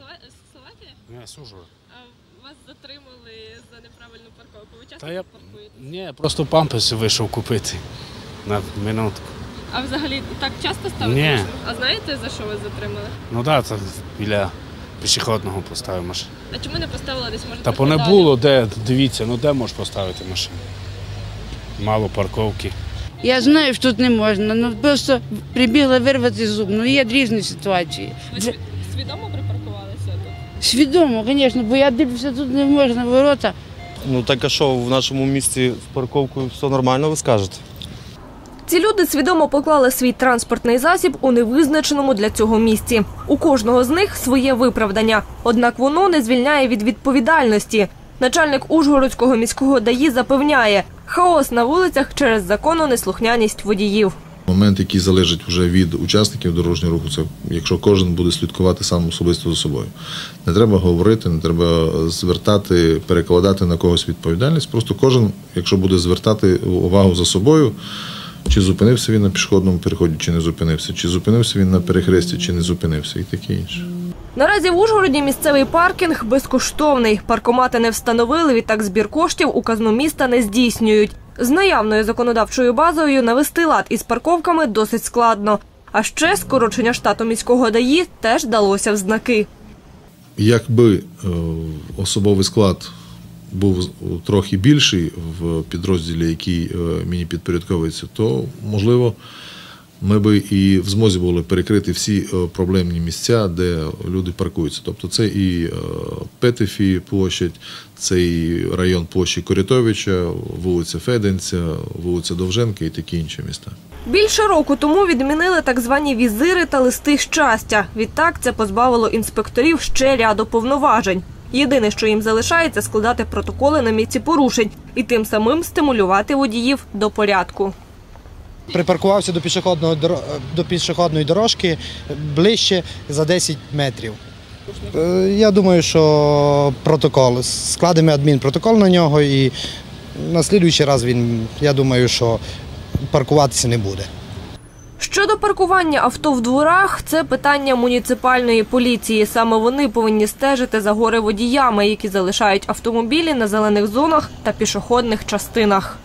Словакія? Ні, з Ужгорода. А вас затримали за неправильну парковку. Ви часто Та я... паркуєте? Ні, просто памперси вийшов купити на минутку. А взагалі так часто ставите Ні. машину? А знаєте, за що вас затримали? Ну так, да, біля пішохідного поставив машину. А чому не поставили десь, може, Та трохи не далі? було, де, дивіться, ну де можеш поставити машину? Мало парковки. Я знаю, що тут не можна, ну просто прибігла вирвати зуб, ну є різні ситуації. Ви свідомо припаркувалися тут? Свідомо, звісно, бо я дивлюся, тут не можна ворота. Ну так а що, в нашому місті з парковкою все нормально, ви скажете? Ці люди свідомо поклали свій транспортний засіб у невизначеному для цього місці. У кожного з них своє виправдання. Однак воно не звільняє від відповідальності. Начальник Ужгородського міського ДАІ запевняє, хаос на вулицях через закононеслухняність водіїв. Момент, який залежить вже від учасників дорожнього руху, це якщо кожен буде слідкувати сам особисто за собою. Не треба говорити, не треба звертати, перекладати на когось відповідальність. Просто кожен, якщо буде звертати увагу за собою, чи зупинився він на пішохідному переході, чи не зупинився, чи зупинився він на перехресті, чи не зупинився і таке інше. Наразі в Ужгороді місцевий паркінг безкоштовний. Паркомати не встановили, відтак збір коштів у казну міста не здійснюють. З наявною законодавчою базою навести лад із парковками досить складно. А ще скорочення штату міського ДАІ теж далося в знаки. Якби особовий склад був трохи більший в підрозділі, який мені підпорядковується, то, можливо, ми би і в змозі були перекрити всі проблемні місця, де люди паркуються. Тобто це і Петефі площадь, це і район площі Корятовича, вулиця Феденця, вулиця Довженка і такі інші міста. Більше року тому відмінили так звані візири та листи щастя. Відтак це позбавило інспекторів ще ряду повноважень. Єдине, що їм залишається, складати протоколи на місці порушень і тим самим стимулювати водіїв до порядку. Припаркувався до пішохідної дорожки ближче за 10 метрів. Я думаю, що протокол, складемо адмінпротокол на нього і на слідуючий раз він, я думаю, що паркуватися не буде. Щодо паркування авто в дворах – це питання муніципальної поліції. Саме вони повинні стежити за горе-водіями, які залишають автомобілі на зелених зонах та пішохідних частинах.